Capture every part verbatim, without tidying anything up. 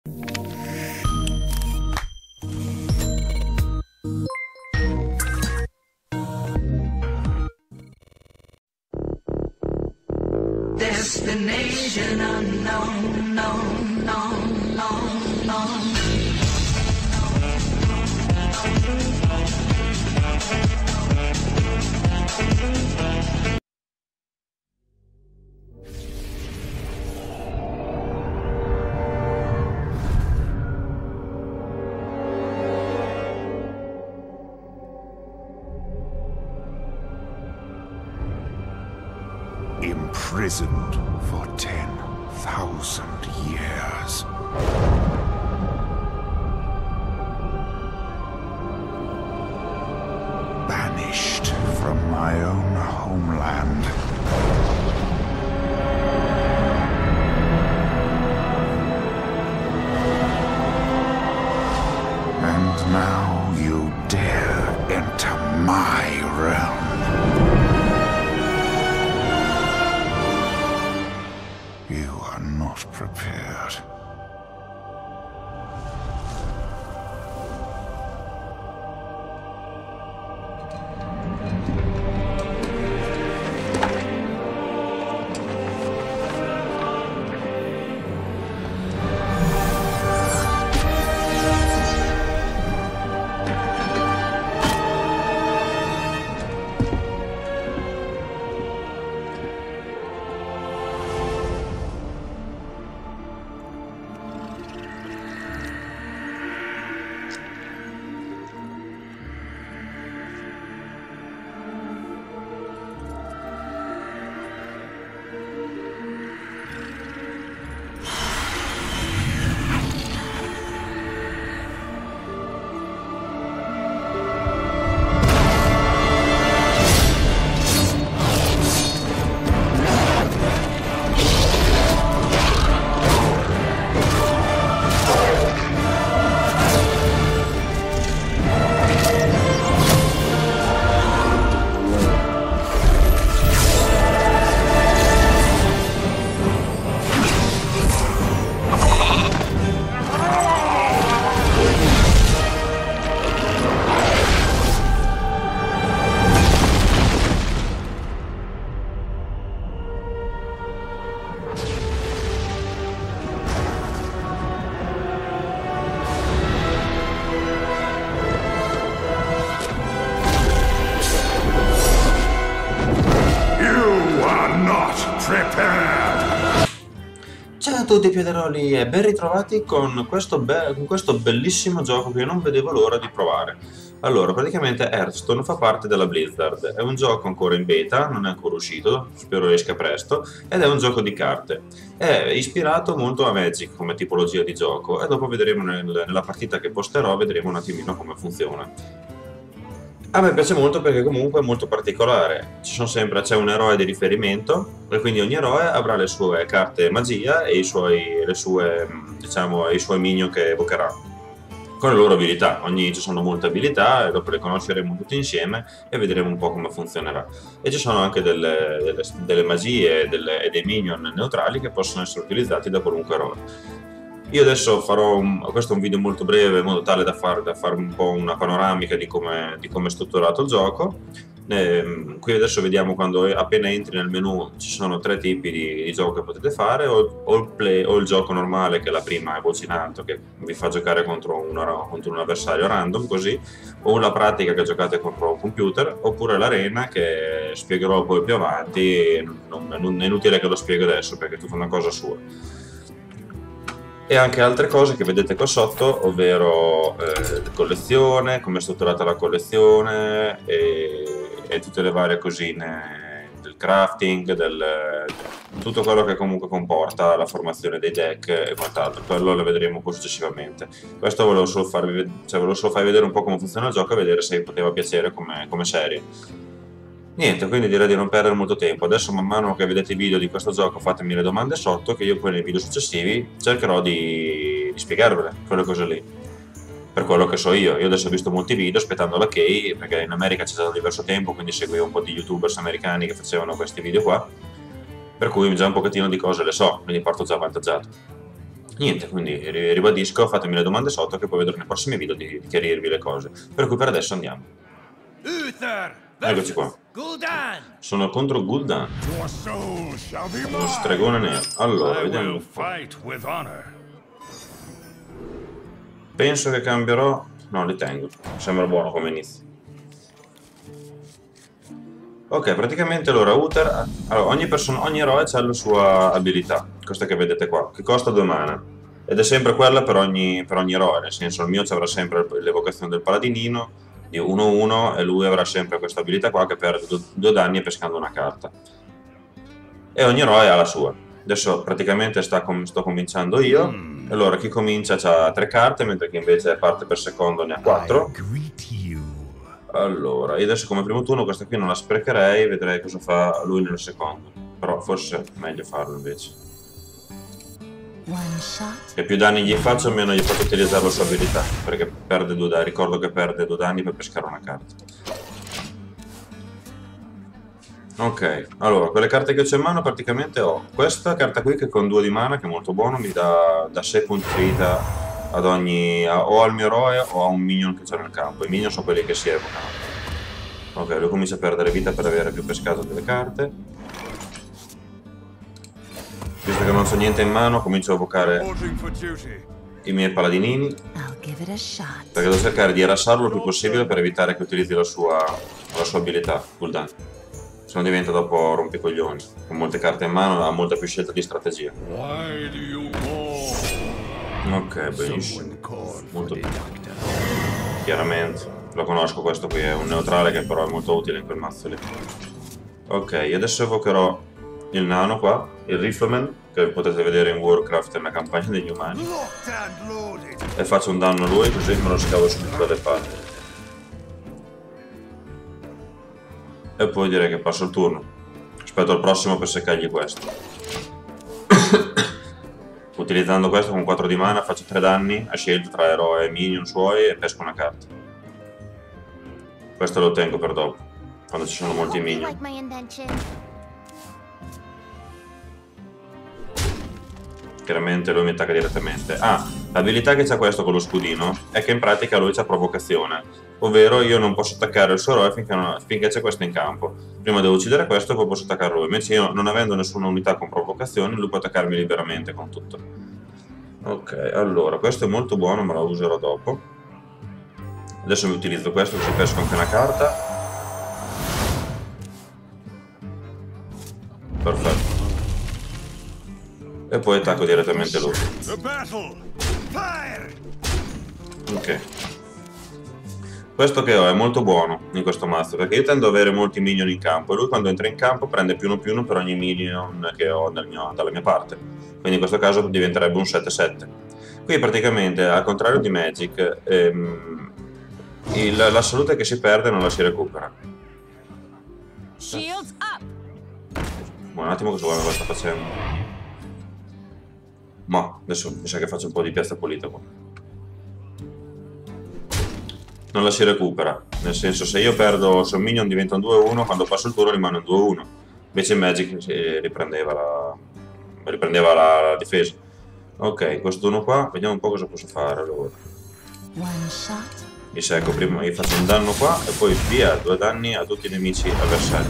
Destination unknown, no, no, no, no. Imprisoned for ten thousand years. Banished from my own homeland. And now you dare enter my realm. You are not prepared. Ciao a tutti Piederoli e ben ritrovati con questo, be con questo bellissimo gioco che io non vedevo l'ora di provare. Allora, praticamente Hearthstone fa parte della Blizzard, è un gioco ancora in beta, non è ancora uscito, spero esca presto, ed è un gioco di carte. È ispirato molto a Magic come tipologia di gioco e dopo vedremo nel, nella partita che posterò, vedremo un attimino come funziona. A me piace molto perché comunque è molto particolare, ci sono sempre, c'è un eroe di riferimento e quindi ogni eroe avrà le sue carte magia e i suoi, le sue, diciamo, i suoi minion che evocherà con le loro abilità. Ogni, ci sono molte abilità e dopo le conosceremo tutte insieme e vedremo un po' come funzionerà. E ci sono anche delle, delle, delle magie e, delle, e dei minion neutrali che possono essere utilizzati da qualunque eroe. Io adesso farò un, questo è un video molto breve in modo tale da fare da far un po' una panoramica di come di come è strutturato il gioco. Eh, qui adesso vediamo quando appena entri nel menu ci sono tre tipi di, di gioco che potete fare, o, o, il play, o il gioco normale che è la prima è voce in alto che vi fa giocare contro un, contro un avversario random così, o la pratica che giocate contro un computer, oppure l'arena che spiegherò poi più avanti, non, non è inutile che lo spiego adesso perché è tutta una cosa sua. E anche altre cose che vedete qua sotto, ovvero eh, collezione, come è strutturata la collezione e, e tutte le varie cosine del crafting, del, tutto quello che comunque comporta la formazione dei deck e quant'altro. Quello lo vedremo poi successivamente. Questo volevo solo farvi, cioè volevo solo farvi vedere un po' come funziona il gioco e vedere se vi poteva piacere come, come serie. Niente, quindi direi di non perdere molto tempo. Adesso man mano che vedete i video di questo gioco fatemi le domande sotto che io poi nei video successivi cercherò di, di spiegarvele, quelle cose lì. Per quello che so io. Io adesso ho visto molti video aspettando la key, perché in America c'è stato diverso tempo, quindi seguivo un po' di youtubers americani che facevano questi video qua. Per cui già un pochettino di cose le so, quindi parto già avvantaggiato. Niente, quindi ri- ribadisco, fatemi le domande sotto che poi vedrò nei prossimi video di, di chiarirvi le cose. Per cui per adesso andiamo. Uther Eccoci qua. Gul'dan. Sono contro Gul'dan, Your soul shall be uno mine. stregone nero. Allora, I vediamo will un po'. fight with honor. Penso che cambierò... No, li tengo. Sembra buono come inizio. Ok, praticamente allora Uther... Allora, ogni, persona, ogni eroe ha la sua abilità. Questa che vedete qua, che costa due mana. Ed è sempre quella per ogni, per ogni eroe. Nel senso, il mio ci avrà sempre l'evocazione del paladinino di uno uno e lui avrà sempre questa abilità qua che perde due, due danni pescando una carta. E ogni eroe ha la sua. Adesso praticamente sta com sto cominciando io. Mm. Allora chi comincia ha tre carte, mentre chi invece parte per secondo ne ha quattro. I greet you. Allora, io adesso come primo turno questa qui non la sprecherei, vedrei cosa fa lui nel secondo. Però forse è meglio farlo invece. One shot. E più danni gli faccio, meno gli faccio utilizzare la sua abilità. Perché perde due danni, ricordo che perde due danni per pescare una carta. Ok, allora, quelle carte che ho in mano praticamente ho questa carta qui che con due di mana, che è molto buono, mi dà, da sei punti vita ad ogni... A, o al mio eroe o a un minion che c'è nel campo. I minion sono quelli che si evocano. Ok, lui comincia a perdere vita per avere più pescato delle carte. Visto che non c'ho niente in mano, comincio a evocare Reporting for duty. i miei paladinini, I'll give it a shot. perché devo cercare di rassarlo il più possibile per evitare che utilizzi la sua, la sua abilità, Gul'dan. Se no diventa dopo rompicoglioni. Con molte carte in mano ha molta più scelta di strategia. Why do you call? Ok, benissimo. Someone call Molto for the bene. doctor. Chiaramente. Lo conosco questo qui, è un neutrale che però è molto utile in quel mazzo lì. Ok, adesso evocherò il nano qua, il Rifleman, che potete vedere in Warcraft nella campagna degli umani. Locked and loaded. E faccio un danno a lui, così me lo scavo subito dalle palle. E poi direi che passo il turno. Aspetto al prossimo per seccargli questo. Utilizzando questo con quattro di mana faccio tre danni a scelta tra eroe e minion suoi e pesco una carta. Questo lo tengo per dopo, quando ci sono molti Hope you minion. like my invention. Chiaramente lui mi attacca direttamente. Ah, l'abilità che c'ha questo con lo scudino è che in pratica lui c'ha provocazione, ovvero io non posso attaccare il suo eroe finché, non- finché c'è questo in campo. Prima devo uccidere questo e poi posso attaccare lui, invece io non avendo nessuna unità con provocazione lui può attaccarmi liberamente con tutto. Ok, allora questo è molto buono, ma lo userò dopo. Adesso mi utilizzo questo così pesco anche una carta. Perfetto. E poi attacco direttamente lui. The battle. Fire. Ok. Questo che ho è molto buono in questo mazzo, perché io tendo ad avere molti minion in campo e lui quando entra in campo prende più uno più uno per ogni minion che ho nel mio- dalla mia parte. Quindi in questo caso diventerebbe un sette sette. Qui praticamente, al contrario di Magic, ehm, il- la salute che si perde non la si recupera. Shields up. Un attimo cosa guarda cosa sta facendo. Ma adesso mi sa che faccio un po' di piazza pulita qua. Non la si recupera, nel senso se io perdo, se un minion diventa un due uno, quando passo il turno rimane un due uno. Invece in Magic si riprendeva la, riprendeva la, la difesa. Ok, questo turno qua, vediamo un po' cosa posso fare allora. One shot. Mi secco prima, io faccio un danno qua e poi via due danni a tutti i nemici avversari.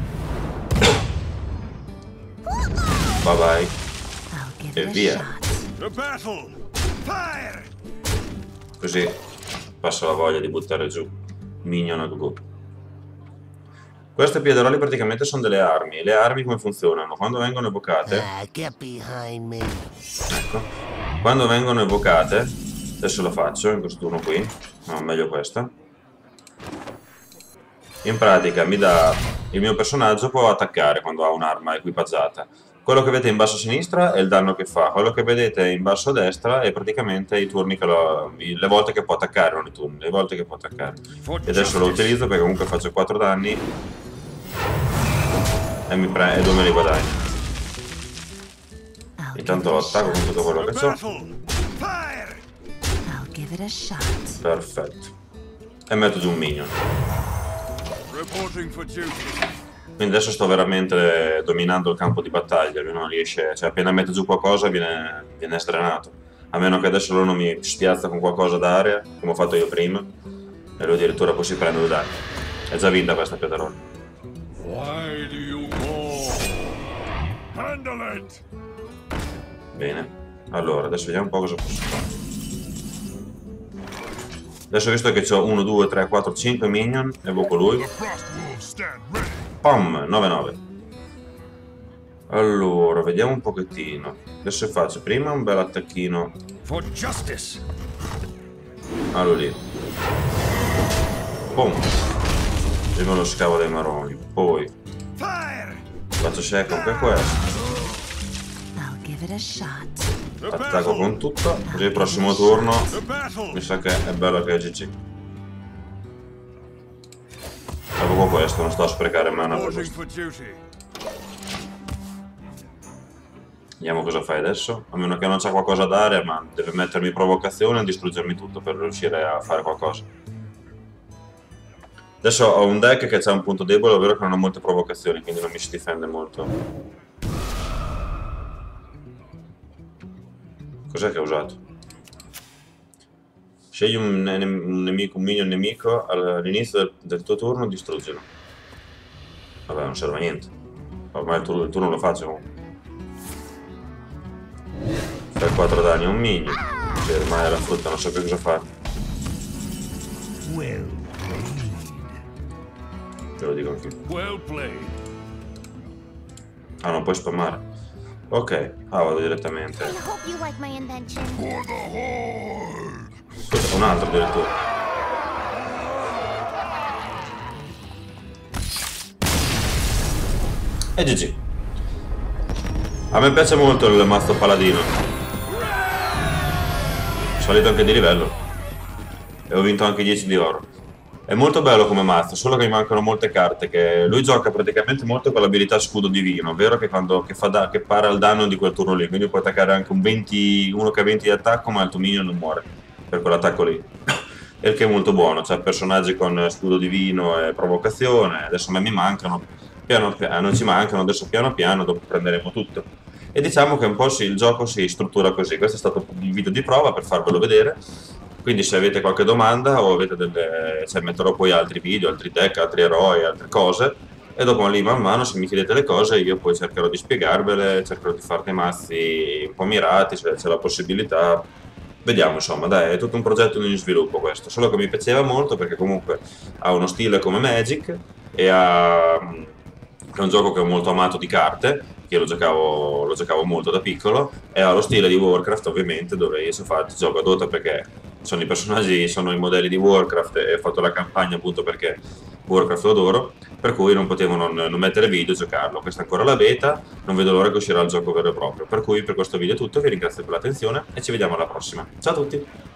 Bye bye. I'll give E it a via. shot. The battle. Fire. Così passa la voglia di buttare giù minion a go. Queste piederoli praticamente sono delle armi. Le armi come funzionano? Quando vengono evocate, Ah, get behind me. ecco, quando vengono evocate, adesso lo faccio in questo turno qui, no, meglio questa. In pratica mi dà, il mio personaggio può attaccare quando ha un'arma equipaggiata. Quello che vedete in basso a sinistra è il danno che fa, quello che vedete in basso a destra è praticamente i turni che lo, le volte che può attaccare, non i turni, le volte che può attaccare. E adesso lo utilizzo perché comunque faccio quattro danni e, mi pre e due me li guadagno. I'll give Intanto it a attacco con shot. tutto quello The che ho. battle. Fire. I'll give it a shot. Perfetto. E metto giù un minion. Reporting for duty. Quindi adesso sto veramente dominando il campo di battaglia, lui non riesce, cioè appena metto giù qualcosa viene, viene sdrenato. A meno che adesso lui non mi spiazza con qualcosa d'area, come ho fatto io prima, e lui addirittura poi si prende due danni. È già vinta questa Pietrone. Why do you call? Handle it! Bene. Allora, adesso vediamo un po' cosa posso fare. Adesso visto che ho uno, due, tre, quattro, cinque minion, evoco lui. The Frost Wolves stand ready. Pam! nove nove. Allora, vediamo un pochettino. Adesso faccio prima un bel attacchino. For justice! Allora lì. Pum! Prima lo scavo dai maroni. Poi Fire! faccio secco anche questo. I'll give it a shot. The Attacco battle! con tutto. Così il prossimo turno The battle! mi sa che è bello che è G G. Evoco questo, non sto a sprecare mana per Reporting questo. for duty. Vediamo cosa fai adesso. A meno che non c'ha qualcosa da dare, ma deve mettermi provocazione e distruggermi tutto per riuscire a fare qualcosa. Adesso ho un deck che c'ha un punto debole, ovvero che non ha molte provocazioni, quindi non mi si difende molto. Cos'è che ho usato? Scegli un, ne un nemico, un minion nemico all'inizio del, del tuo turno, distruggilo. Vabbè, non serve a niente. Ormai il turno, il turno lo faccio comunque. Fai quattro danni a un minion. Che ormai è la frutta, non so più cosa fare. Well Te lo dico anche. Well played. Ah, non puoi spammare. Ok, ah, vado direttamente. I hope you like my invention. For the Horde. Scusa, un altro addirittura. E G G. A me piace molto il mazzo paladino. Salito anche di livello. E ho vinto anche dieci di oro. È molto bello come mazzo, solo che mi mancano molte carte. Che lui gioca praticamente molto con l'abilità scudo divino, ovvero che quando che fa da, che para il danno di quel turno lì. Quindi puoi attaccare anche un venti, uno che ha venti di attacco, ma il tuo minion non muore per quell'attacco lì. E il che è molto buono, c'è personaggi con scudo divino e provocazione. Adesso a me mi mancano, piano piano ci mancano, adesso piano piano dopo prenderemo tutto. E diciamo che un po' sì, il gioco si struttura così. Questo è stato un video di prova per farvelo vedere. Quindi se avete qualche domanda o avete delle... cioè metterò poi altri video, altri deck, altri eroi, altre cose. E dopo lì man mano se mi chiedete le cose io poi cercherò di spiegarvele, cercherò di fare dei mazzi un po' mirati, se c'è la possibilità. Vediamo, insomma, dai, è tutto un progetto in sviluppo questo, solo che mi piaceva molto perché comunque ha uno stile come Magic e ha... è un gioco che ho molto amato di carte, che io lo giocavo, lo giocavo molto da piccolo, e ha lo stile di Warcraft ovviamente, dove io so fatti, gioco a Dota perché sono i personaggi, sono i modelli di Warcraft e ho fatto la campagna appunto perché Warcraft lo adoro, per cui non potevo non, non mettere video e giocarlo. Questa è ancora la beta, non vedo l'ora che uscirà il gioco vero e proprio, per cui per questo video è tutto, vi ringrazio per l'attenzione e ci vediamo alla prossima. Ciao a tutti!